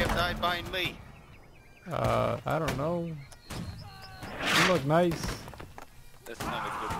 have they been me? I don't know. You look nice. That's not a good